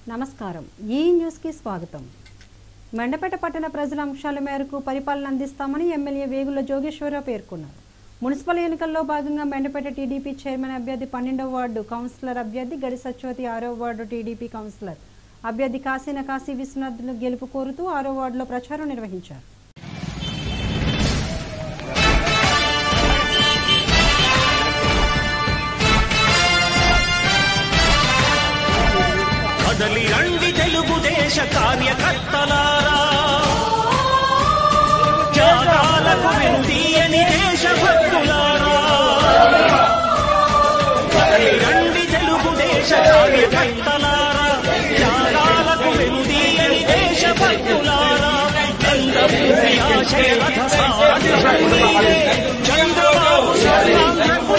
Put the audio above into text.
నమస్కారం ఈ న్యూస్ కి స్వాగతం మెండపేట పట్టణ ప్రజల అంశాల మేరకు పరిపాలన అందిస్తామని ఎమ్మెల్యే వేగుల జోగేశ్వరరావు పేర్కొన్నారు మున్సిపల్ ఎన్నికల్లో భాగంగా మెండపేట టీడీపీ చైర్మన్ అభ్యర్థి 12వ వార్డు కౌన్సిలర్ అభ్యర్థి గడి సత్యవతి 6వ వార్డు టీడీపీ కౌన్సిలర్ అభ్యర్థి కాశీన కాశీ విశ్వనాథ్ను గెలుపు కోరుతూ 6వ వార్డులో ప్రచారం నిర్వహించారు కదలి రండి తెలుగుదేశ కార్యకర్తలారా త్యాగాలకు వెనుదీయని దేశభక్తులారా కదలి రండి తెలుగుదేశ కార్యకర్తలారా త్యాగాలకు వెనుదీయని దేశభక్తులారా నందమూరి ఆశయ రథ సారథి చంద్రబాబు స్వర్ణాంధ్రకు